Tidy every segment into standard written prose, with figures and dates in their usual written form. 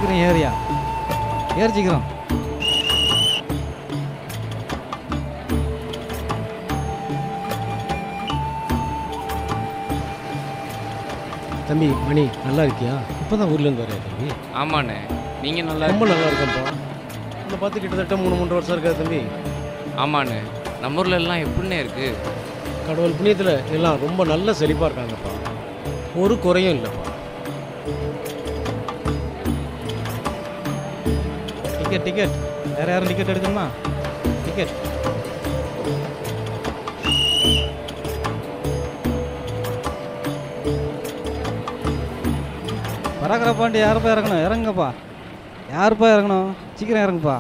சீக்கிரம் ஏறியா, ஏறி சீக்கிரம். தம்பி மணி நல்லா இருக்கியா? இப்போ தான் ஊர்லேருந்து வரையா தம்பி? ஆமாண்ணே, நீங்கள் நல்லா ரொம்ப நல்லா இருக்கேன்ப்பா. உங்களை பார்த்து கிட்டத்தட்ட 3 வருஷம் இருக்காது தம்பி. ஆமாண்ணே, நம்ம ஊரில் எல்லாம் எப்படின்னே இருக்குது? கடவுள் புண்ணியத்தில் எல்லாம் ரொம்ப நல்ல செழிப்பாக இருக்காங்கப்பா. ஒரு குறையும் இல்லைப்பா. டிக்கெட் வேறு யாரும் டிக்கெட் எடுக்கணுமா? டிக்கெட் பராக்கிரப்பாண்டி யாருப்பா இறங்கணும்? இறங்குப்பா. யாருப்பா இறங்கணும்? சீக்கிரம் இறங்குப்பா.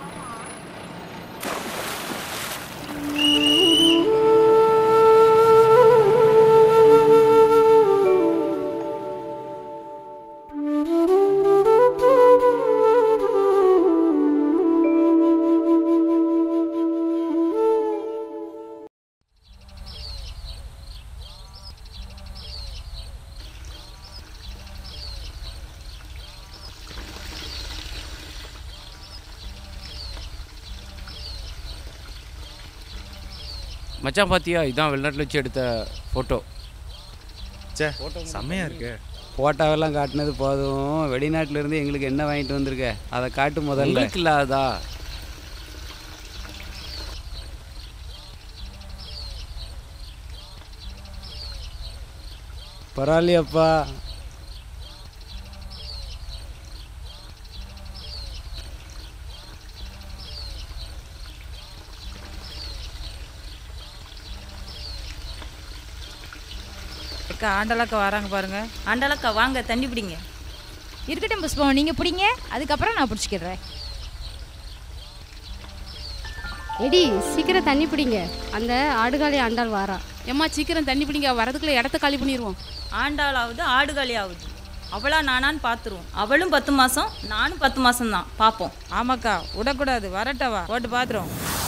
மச்சான் பார்த்தியா, இதான் வெளிநாட்டில் வச்சு எடுத்த ஃபோட்டோ. சே, செம்மையாக இருக்கு. ஃபோட்டோவெல்லாம் காட்டினது போதும், வெளிநாட்டிலேருந்து எங்களுக்கு என்ன வாங்கிட்டு வந்திருக்க அதை காட்டு முதல்ல. இல்லாதா? பரவாயில்லையப்பா. அக்கா ஆண்டலக்கா வராங்க பாருங்க. ஆண்டலக்கா வாங்க, தண்ணி பிடிங்க. இருக்கட்டும் புஷ்பம், நீங்கள் பிடிங்க, அதுக்கப்புறம் நான் பிடிச்சிக்கிறேன். எடி சீக்கிரம் தண்ணி பிடிங்க, அந்த ஆடுகாலி ஆண்டாள் வாரா. ஏம்மா சீக்கிரம் தண்ணி பிடிங்க, வரதுக்குள்ளே இடத்த காலி பண்ணிடுவோம். ஆண்டாளாவது ஆடுகாலி ஆகுது, அவளா நானான்னு பார்த்துருவோம். அவளும் 10 மாதம், நானும் 10 மாதம் தான், பார்ப்போம். ஆமாக்கா, விடக்கூடாது, வரட்டவா போட்டு பார்த்துருவோம்.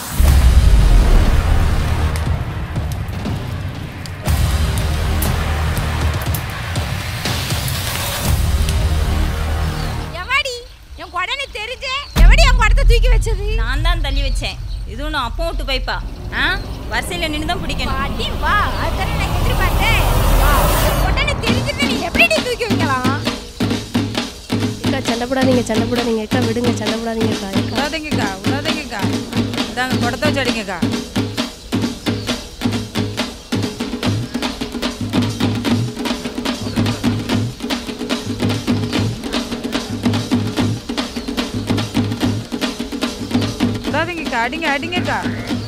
தூக்கி வச்சது நான் தான் தள்ளி வச்சேன். இது ஒன்றும் அப்போ விட்டு பைப்பா? வரிசையில் நின்று தான் பிடிக்கணும். அடி வா, அதுதானே நான் எதிர்பார்த்தேன். உடனே தெரிஞ்சுட்டு நீ எப்படி தூக்கி வைக்கலாம்? அக்கா சண்டை போடாதீங்க அக்கா, விடுங்க, சண்டை போடாதீங்கக்கா. விடாதீங்கக்கா, இதாங்க குடத்தை வச்சு அடிங்கக்கா. அடிங்கக்கா.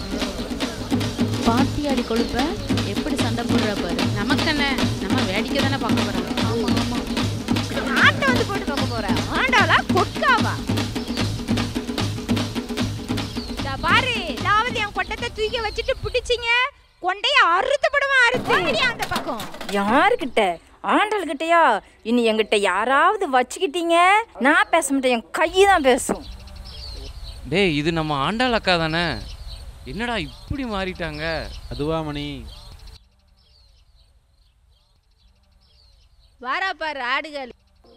பாட்டி அடி கொழுப்ப எப்படி சண்டை போடுற பாரு. நமக்கு என்ன, நம்ம வேடிக்கை தானே பார்க்க போறாங்க. ஆமா ஆட்டை வந்து போட்டு பார்க்க போறேன். ஆண்டாளா கொட்காவா? பாரு, லாவது என் கொட்டத்தை தூக்கி வச்சுட்டு பிடிச்சிங்க, கொண்டைய அறுத்து படமா அறுத்து அந்த பக்கம். யாருக்கிட்ட? ஆண்டாள் கிட்டயா? இனி என்கிட்ட யாராவது வச்சுக்கிட்டீங்க, நான் பேச மாட்டேன், என் கையை தான் பேசும். டேய், இது நம்ம ஆண்டாள் அக்கா தானே? என்னடா இப்படி மாறிட்டாங்க? அதுவா மணி? வாரா பாரு ஆடுகள்.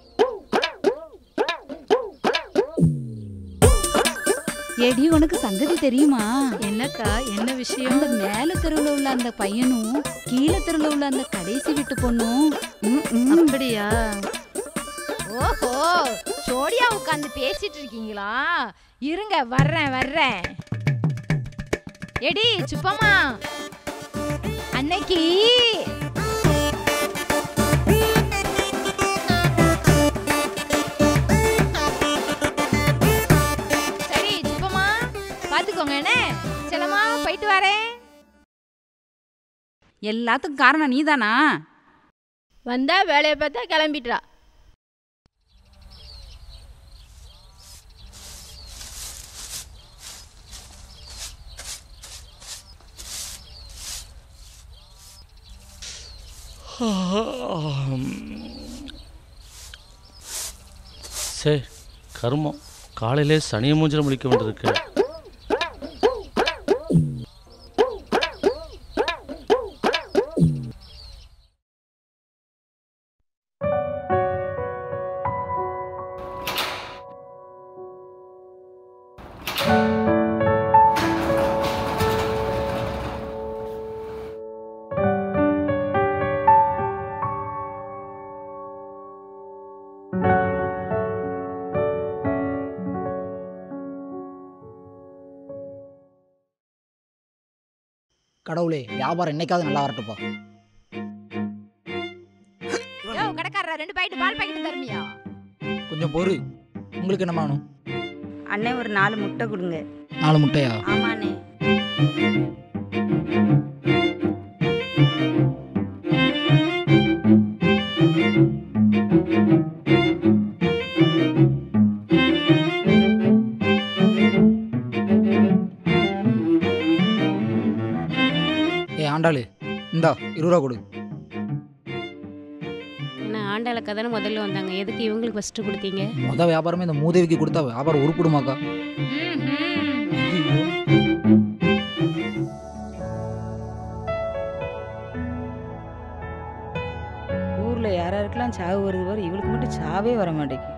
ஏடி, உனக்கு சங்கதி தெரியுமா? என்னக்கா, என்ன விஷயம்? அந்த மேல தெருவில் உள்ள அந்த பையனும் கீழே தெருவில் உள்ள அந்த கடைசி வீட்டு பொண்ணும். அப்படியா? ஓஹோ, ஜோடியா உட்காந்து பேசிட்டு இருக்கீங்களா? இருங்க, வர்றேன். எடி சுப்பம்மா, அன்னைக்கு சரி சுப்பம்மா பாத்துக்கோங்க என்ன செல்லம்மா, போயிட்டு வரேன். எல்லாத்துக்கும் காரணம் நீதானா? வந்தா வேலையை பார்த்தா கிளம்பிட்டா. சே, கர்மம், காலையிலே சனியை மூஞ்சில முடிக்க வேண்டியிருக்கு. கடவுளே வியாபாரம் என்னைக்காவது நல்லா வரட்டுப்பா. யோ கடைக்காரரா 2 பாக்கெட் பால் பாக்கெட் தருமியா? கொஞ்சம் பொறு. உங்களுக்கு என்ன வேணும்? அண்ணே ஒரு 4 முட்டை கொடுங்க. 4 முட்டையா? ஆமாண்ணே. ஆண்டாளு இந்தா 20 ரூபா கொடு. என்ன ஆண்டாளக்கா தானே முதல்ல வந்தாங்க, எதுக்கு இவங்களுக்கு ஃபஸ்ட்டு கொடுத்தீங்க? மொதல் வியாபாரமே இந்த மூதேவிக்கு கொடுத்தா வியாபாரம் உருப்பிடுமாக்கா? ஊர்ல யாராருக்கெல்லாம் சாவு வருது பாரு, இவளுக்கு மட்டும் சாவே வர மாட்டேங்குது.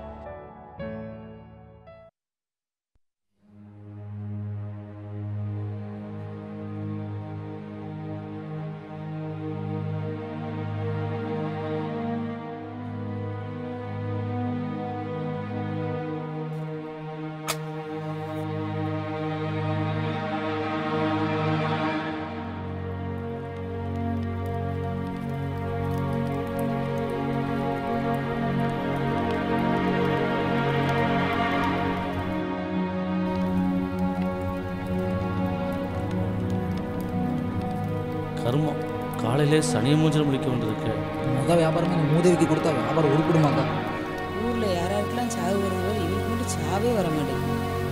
கர்மம் காலையிலே சனியை மூஞ்சில் முடிக்க வேண்டியிருக்கு. மொதல் வியாபாரமே இந்த மூதேவிக்கு கொடுத்தா வியாபாரம் உருப்பிடுமாக்கா? ஊர்ல யாராருக்கெல்லாம் சாவு வருது பாரு, இவளுக்கு மட்டும் சாவே வர மாட்டேங்குது.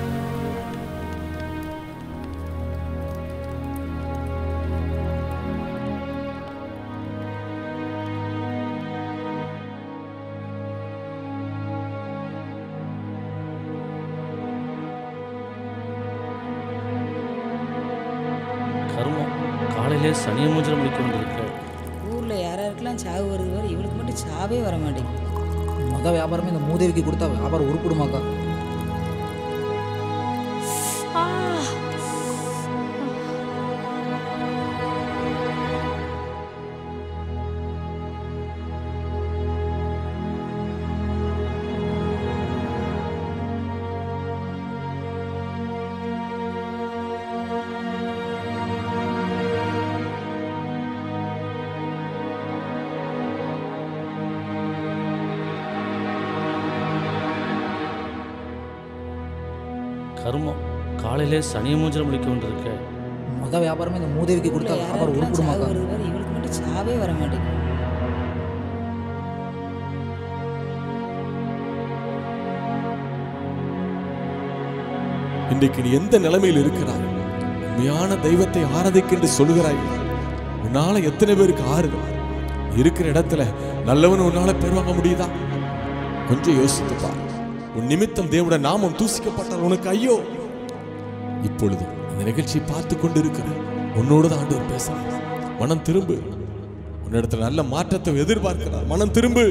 கர்மம் காலையிலே சனியை மூஞ்சில் முடிக்க வேண்டியிருக்கு. ஊர்ல யாராருக்கெல்லாம் சாவு வருது பாரு, இவளுக்கு மட்டும் சாவே வர மாட்டேங்குது. மொதல் வியாபாரமே இந்த மூதேவிக்கு கொடுத்தா வியாபாரம் உருப்பிடுமாக்கா? கர்மம் காலையிலே சனியை மூஞ்சில் முடிக்க வேண்டியிருக்கு. மொதல் வியாபாரமே இந்த மூதேவிக்கு கொடுத்தா வியாபாரம் உருப்பிடுமாக்கா? வருது பாரு, இவளுக்கு மட்டும் சாவே வர மாட்டேங்குது. இன்றைக்கு நீ எந்த நிலைமையில் இருக்கிறாய்? உண்மையான தெய்வத்தை ஆராதிக்கின்ற சொல்கிறாய். உன்னால எத்தனை பேருக்கு ஆறுதல் இருக்கிற இடத்துல நல்லவன் உன்னால பேர் வாங்க முடியுதா? கொஞ்சம் யோசித்து பாரு. உன் நிமித்தம் தேவனுடைய நாமம் தூசிக்கப்பட்டால் உனக்கு ஐயோ. இப்பொழுது இந்த நிகழ்ச்சியை பார்த்து கொண்டு இருக்கிற உன்னோடு தான் ஆண்டவர் பேசுறார். மனம் திரும்பு. உன்னிடத்துல நல்ல மாற்றத்தை எதிர்பார்க்கிறார். மனம் திரும்பு.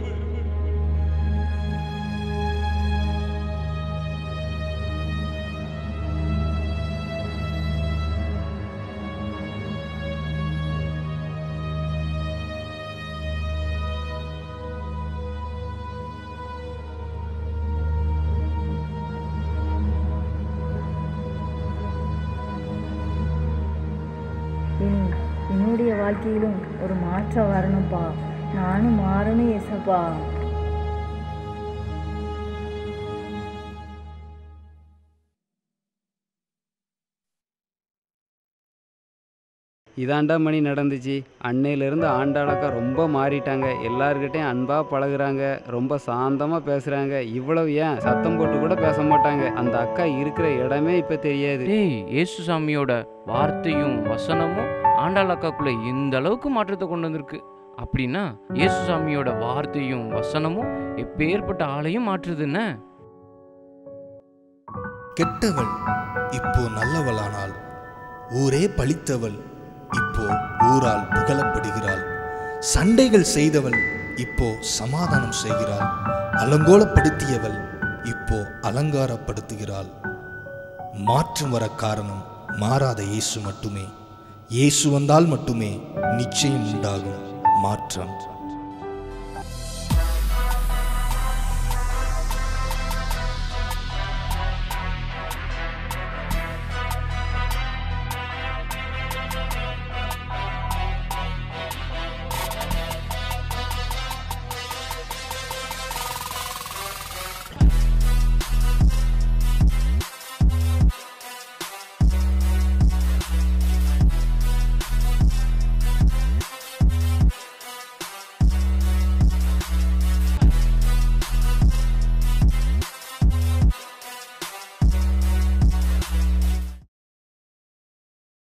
என்னுடைய வாழ்க்கையிலும் ஒரு மாற்றம் வரணும்ப்பா. நானும் மாறணும் ஏசப்பா. இதாண்டா மணி நடந்துச்சு. அன்னையிலேருந்து ஆண்டாளக்கா ரொம்ப மாறிட்டாங்க. எல்லாருக்கிட்டையும் அன்பாக பழகுறாங்க, ரொம்ப சாந்தமாக பேசுகிறாங்க. இவ்வளவு ஏன் சத்தம் போட்டு கூட பேச மாட்டாங்க. அந்த அக்கா இருக்கிற இடமே இப்போ தெரியாது. டேய், இயேசுசாமியோட வார்த்தையும் வசனமும் ஆண்டாள் அக்காக்குள்ள இந்த அளவுக்கு மாற்றத்தை கொண்டு வந்திருக்கு அப்படின்னா இயேசுசாமியோட வார்த்தையும் வசனமும் எப்பேற்பட்ட ஆளையும் மாற்றுதுன்னு. கெட்டவள் இப்போ நல்லவளானாள். ஊரே பழித்தவள் இப்போ ஊரால் புகழப்படுகிறாள். சண்டைகள் செய்தவள் இப்போ சமாதானம் செய்கிறாள். அலங்கோலப்படுத்தியவள் இப்போ அலங்காரப்படுத்துகிறாள். மாற்றம் வர காரணம் மாறாத இயேசு மட்டுமே. இயேசு வந்தால் மட்டுமே நிச்சயம் உண்டாகும் மாற்றம்.